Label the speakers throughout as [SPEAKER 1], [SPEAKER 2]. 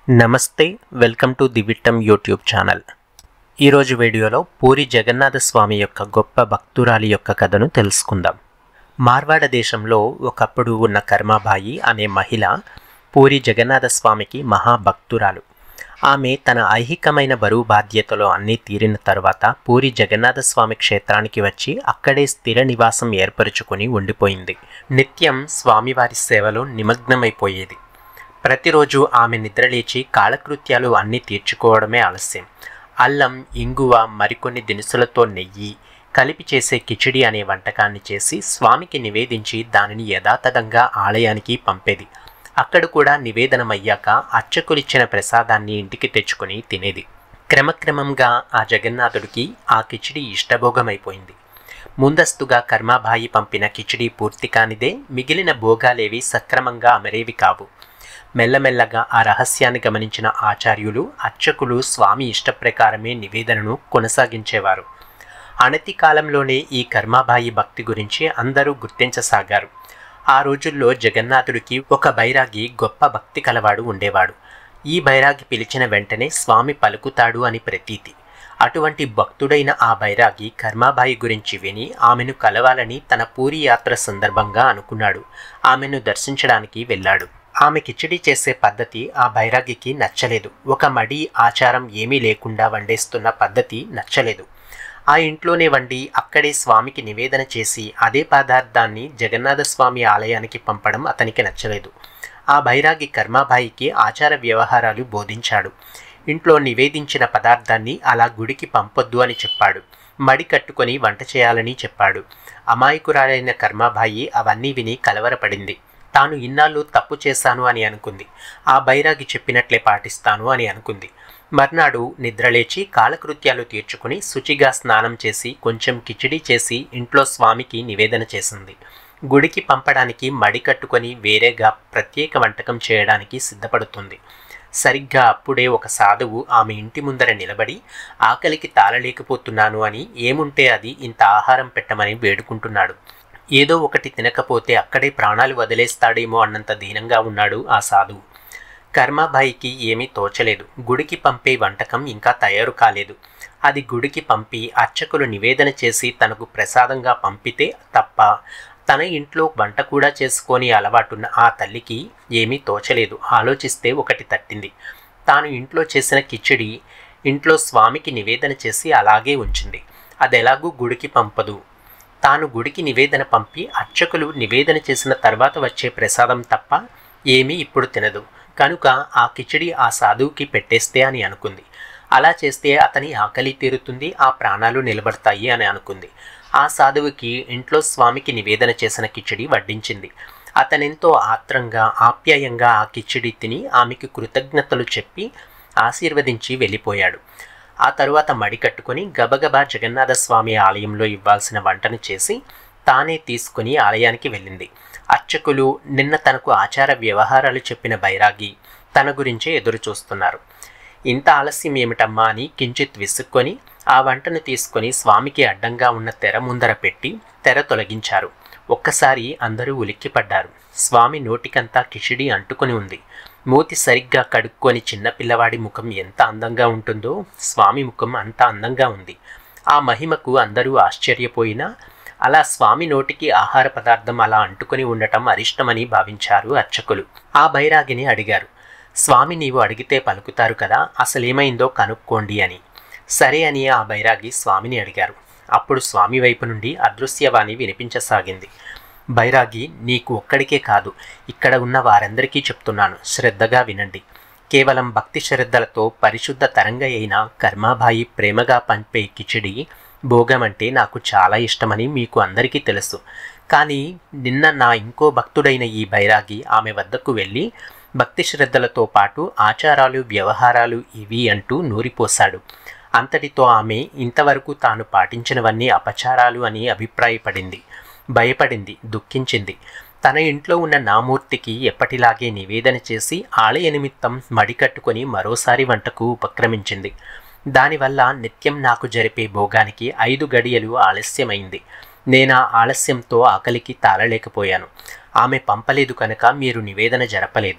[SPEAKER 1] నమస్తే, welcome to the Vittam YouTube channel. ఈరోజు వీడియోలో పూరి జగన్నాథ స్వామి యొక్క గొప్ప భక్తురాలి యొక్క కథను తెలుసుకుందాం. మార్వాడ దేశంలో ఒకప్పుడు ఉన్న కర్మాబాయి అనే మహిళ పూరి జగన్నాథ స్వామికి మహాభక్తురాలు. ఆమె తన ఐహికమైన బరువు బాధ్యతలో అన్నీ తీరిన తర్వాత పూరి జగన్నాథ స్వామి క్షేత్రానికి వచ్చి అక్కడే స్థిర నివాసం ఏర్పరచుకొని ఉండిపోయింది. నిత్యం స్వామివారి సేవలో నిమగ్నమైపోయేది. ప్రతిరోజు ఆమె నిద్రలేచి కాలకృత్యాలు అన్నీ తీర్చుకోవడమే ఆలస్యం. అల్లం, ఇంగువ, మరికొన్ని దినుసులతో నెయ్యి కలిపి చేసే కిచిడి అనే వంటకాన్ని చేసి స్వామికి నివేదించి దానిని యథాతథంగా ఆలయానికి పంపేది. అక్కడ కూడా నివేదనమయ్యాక అర్చకులిచ్చిన ప్రసాదాన్ని ఇంటికి తెచ్చుకొని తినేది. క్రమక్రమంగా ఆ జగన్నాథుడికి ఆ కిచిడి ఇష్టభోగమైపోయింది. ముందస్తుగా కర్మాబాయి పంపిన కిచిడి పూర్తి కానిదే మిగిలిన భోగాలేవి సక్రమంగా అమరేవి కావు. మెల్లమెల్లగా ఆ రహస్యాన్ని గమనించిన ఆచార్యులు, అర్చకులు స్వామి ఇష్టప్రకారమే నివేదనను కొనసాగించేవారు. అనతి కాలంలోనే ఈ కర్మాబాయి భక్తి గురించి అందరూ గుర్తించసాగారు. ఆ రోజుల్లో జగన్నాథుడికి ఒక బైరాగి గొప్ప భక్తి కలవాడు ఉండేవాడు. ఈ బైరాగి పిలిచిన వెంటనే స్వామి పలుకుతాడు అని ప్రతీతి. అటువంటి భక్తుడైన ఆ బైరాగి కర్మాబాయి గురించి విని ఆమెను కలవాలని తన పూరి యాత్ర సందర్భంగా అనుకున్నాడు. ఆమెను దర్శించడానికి వెళ్ళాడు. ఆమె కిచిడి చేసే పద్ధతి ఆ బైరాగికి నచ్చలేదు. ఒక మడి ఆచారం ఏమీ లేకుండా వండేస్తున్న పద్ధతి నచ్చలేదు. ఆ ఇంట్లోనే వండి అక్కడే స్వామికి నివేదన చేసి అదే పదార్థాన్ని జగన్నాథస్వామి ఆలయానికి పంపడం అతనికి నచ్చలేదు. ఆ బైరాగి కర్మాబాయికి ఆచార వ్యవహారాలు బోధించాడు. ఇంట్లో నివేదించిన పదార్థాన్ని అలా గుడికి పంపొద్దు అని చెప్పాడు. మడి కట్టుకొని వంట చేయాలని చెప్పాడు. అమాయకురాలైన కర్మాబాయి అవన్నీ విని కలవరపడింది. తాను ఇన్నాళ్ళు తప్పు చేశాను అని అనుకుంది. ఆ బైరాగి చెప్పినట్లే పాటిస్తాను అని అనుకుంది. మర్నాడు నిద్రలేచి కాలకృత్యాలు తీర్చుకుని శుచిగా స్నానం చేసి కొంచెం కిచిడి చేసి ఇంట్లో స్వామికి నివేదన చేసింది. గుడికి పంపడానికి మడి కట్టుకొని వేరేగా ప్రత్యేక వంటకం చేయడానికి సిద్ధపడుతుంది. సరిగ్గా అప్పుడే ఒక సాధువు ఆమె ఇంటి ముందర నిలబడి ఆకలికి తాళలేకపోతున్నాను అని ఏముంటే అది ఇంత ఆహారం పెట్టమని వేడుకుంటున్నాడు. ఏదో ఒకటి తినకపోతే అక్కడే ప్రాణాలు వదిలేస్తాడేమో అన్నంత దీనంగా ఉన్నాడు ఆ సాధువు. కర్మాబాయికి ఏమీ తోచలేదు. గుడికి పంపే వంటకం ఇంకా తయారు కాలేదు. అది గుడికి పంపి అర్చకులు నివేదన చేసి తనకు ప్రసాదంగా పంపితే తప్ప తన ఇంట్లో వంట కూడా చేసుకొని అలవాటున్న ఆ తల్లికి ఏమీ తోచలేదు. ఆలోచిస్తే ఒకటి తట్టింది. తాను ఇంట్లో చేసిన కిచిడి ఇంట్లో స్వామికి నివేదన చేసి అలాగే ఉంచింది. అదెలాగూ గుడికి పంపదు. తాను గుడికి నివేదన పంపి అర్చకులు నివేదన చేసిన తర్వాత వచ్చే ప్రసాదం తప్ప ఏమీ ఇప్పుడు తినదు. కనుక ఆ కిచిడి ఆ సాధువుకి పెట్టేస్తే అని అనుకుంది. అలా చేస్తే అతని ఆకలి తీరుతుంది, ఆ ప్రాణాలు నిలబడతాయి అని అనుకుంది. ఆ సాధువుకి ఇంట్లో స్వామికి నివేదన చేసిన కిచిడి వడ్డించింది. అతనెంతో ఆత్రంగా ఆప్యాయంగా ఆ కిచిడి తిని ఆమెకు కృతజ్ఞతలు చెప్పి ఆశీర్వదించి వెళ్ళిపోయాడు. ఆ తరువాత మడి కట్టుకొని గబగబా జగన్నాథస్వామి ఆలయంలో ఇవ్వాల్సిన వంటను చేసి తానే తీసుకుని ఆలయానికి వెళ్ళింది. అర్చకులు నిన్న తనకు ఆచార వ్యవహారాలు చెప్పిన బైరాగి తన గురించే ఎదురు చూస్తున్నారు. ఇంత ఆలస్యం ఏమిటమ్మా అని కించిత్ విసుక్కొని ఆ వంటను తీసుకొని స్వామికి అడ్డంగా ఉన్న తెర ముందర పెట్టి తెర తొలగించారు. ఒక్కసారి అందరూ ఉలిక్కిపడ్డారు. స్వామి నోటికంతా కిచిడి అంటుకొని ఉంది. మూతి సరిగ్గా కడుక్కొని చిన్నపిల్లవాడి ముఖం ఎంత అందంగా ఉంటుందో స్వామి ముఖం అంత అందంగా ఉంది. ఆ మహిమకు అందరూ ఆశ్చర్యపోయినా అలా స్వామి నోటికి ఆహార పదార్థం అలా అంటుకొని ఉండటం అరిష్టమని భావించారు అర్చకులు. ఆ బైరాగిని అడిగారు, స్వామి నీవు అడిగితే పలుకుతారు కదా, అసలేమైందో కనుక్కోండి అని. సరే అని ఆ బైరాగి స్వామిని అడిగారు. అప్పుడు స్వామి వైపు నుండి అదృశ్యవాణి వినిపించసాగింది. బైరాగి, నీకు ఒక్కడికే కాదు, ఇక్కడ ఉన్న వారందరికీ చెప్తున్నాను, శ్రద్ధగా వినండి. కేవలం భక్తి శ్రద్ధలతో పరిశుద్ధ తరంగ అయిన కర్మాబాయి ప్రేమగా పంపే కిచిడి భోగం అంటే నాకు చాలా ఇష్టమని మీకు అందరికీ తెలుసు. కానీ నిన్న నా ఇంకో భక్తుడైన ఈ బైరాగి ఆమె వద్దకు వెళ్ళి భక్తి శ్రద్ధలతో పాటు ఆచారాలు వ్యవహారాలు ఇవి అంటూ నూరిపోశాడు. అంతటితో ఆమె ఇంతవరకు తాను పాటించినవన్నీ అపచారాలు అని అభిప్రాయపడింది. భయపడింది, దుఃఖించింది. తన ఇంట్లో ఉన్న నామూర్తికి ఎప్పటిలాగే నివేదన చేసి ఆలయ నిమిత్తం మడి కట్టుకొని మరోసారి వంటకు ఉపక్రమించింది. దానివల్ల నిత్యం నాకు జరిపే భోగానికి 5 గడియలు ఆలస్యమైంది. నేనా ఆలస్యంతో ఆకలికి తాళలేకపోయాను. ఆమె పంపలేదు కనుక మీరు నివేదన జరపలేదు.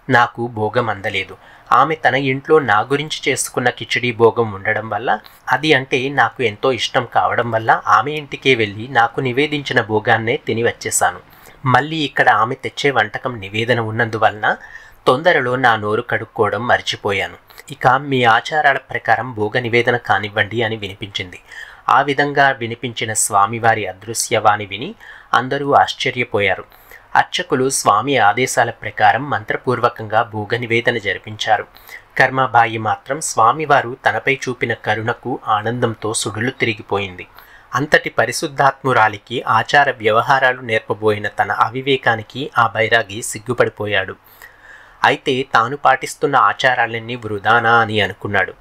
[SPEAKER 1] నాకు భోగం అందలేదు. ఆమె తన ఇంట్లో నా గురించి చేసుకున్న కిచిడీ భోగం ఉండడం వల్ల, అది అంటే నాకు ఎంతో ఇష్టం కావడం వల్ల ఆమె ఇంటికే వెళ్ళి నాకు నివేదించిన భోగాన్నే తిని వచ్చేశాను. మళ్ళీ ఇక్కడ ఆమె తెచ్చే వంటకం నివేదన ఉన్నందువలన తొందరలో నా నోరు కడుక్కోవడం మర్చిపోయాను. ఇక మీ ఆచారాల ప్రకారం భోగ నివేదన కానివ్వండి అని వినిపించింది. ఆ విధంగా వినిపించిన స్వామివారి అదృశ్యవాణి విని అందరూ ఆశ్చర్యపోయారు. అర్చకులు స్వామి ఆదేశాల ప్రకారం మంత్రపూర్వకంగా భోగ నివేదన జరిపించారు. కర్మాబాయి మాత్రం స్వామివారు తనపై చూపిన కరుణకు ఆనందంతో సుడులు తిరిగిపోయింది. అంతటి పరిశుద్ధాత్మురాలికి ఆచార వ్యవహారాలు నేర్పబోయిన తన అవివేకానికి ఆ బైరాగి సిగ్గుపడిపోయాడు. అయితే తాను పాటిస్తున్న ఆచారాలన్నీ వృధానా అని అనుకున్నాడు.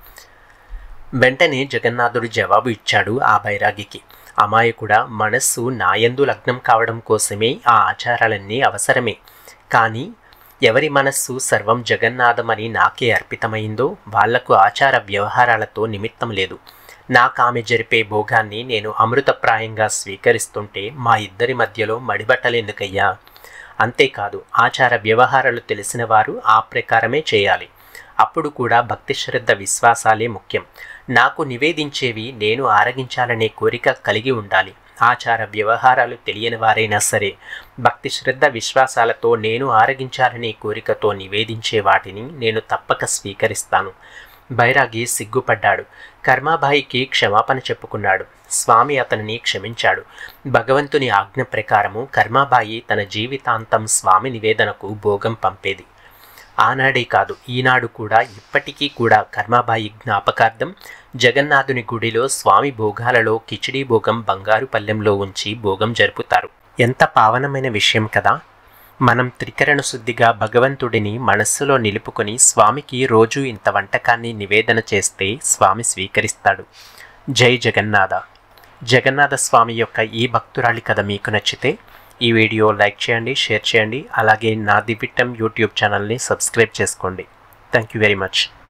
[SPEAKER 1] వెంటనే జగన్నాథుడు జవాబు ఇచ్చాడు ఆ బైరాగికి. అమాయకుడా, మనస్సు నాయందు లగ్నం కావడం కోసమే ఆ ఆచారాలన్నీ అవసరమే. కానీ ఎవరి మనస్సు సర్వం జగన్నాథమని నాకే అర్పితమైందో వాళ్లకు ఆచార వ్యవహారాలతో నిమిత్తం లేదు. నాకామె జరిపే భోగాన్ని నేను అమృతప్రాయంగా స్వీకరిస్తుంటే మా ఇద్దరి మధ్యలో మడిబట్టలేందుకయ్యా? అంతేకాదు, ఆచార వ్యవహారాలు తెలిసిన వారు ఆ ప్రకారమే చేయాలి. అప్పుడు కూడా భక్తి శ్రద్ధ విశ్వాసాలే ముఖ్యం. నాకు నివేదించేవి నేను ఆరగించాలనే కోరిక కలిగి ఉండాలి. ఆచార వ్యవహారాలు తెలియని వారైనా సరే భక్తి శ్రద్ధ విశ్వాసాలతో నేను ఆరగించాలనే కోరికతో నివేదించే వాటిని నేను తప్పక స్వీకరిస్తాను. బైరాగి సిగ్గుపడ్డాడు. కర్మాబాయికి క్షమాపణ చెప్పుకున్నాడు. స్వామి అతనిని క్షమించాడు. భగవంతుని ఆజ్ఞ ప్రకారము కర్మాబాయి తన జీవితాంతం స్వామి నివేదనకు భోగం పంపేది. ఆనాడే కాదు, ఈనాడు కూడా ఇప్పటికీ కూడా కర్మాబాయి జ్ఞాపకార్థం జగన్నాథుని గుడిలో స్వామి భోగాలలో కిచిడీ భోగం బంగారు పల్లెంలో ఉంచి భోగం జరుపుతారు. ఎంత పావనమైన విషయం కదా! మనం త్రికరణ శుద్ధిగా భగవంతుడిని మనస్సులో నిలుపుకొని స్వామికి రోజు ఇంత వంటకాన్ని నివేదన చేస్తే స్వామి స్వీకరిస్తాడు. జై జగన్నాథ. జగన్నాథ స్వామి యొక్క ఈ భక్తురాలి కథ మీకు నచ్చితే ఈ వీడియో లైక్ చేయండి, షేర్ చేయండి. అలాగే నా దివిట్టం యూట్యూబ్ ఛానల్ని సబ్స్క్రైబ్ చేసుకోండి. Thank you very much.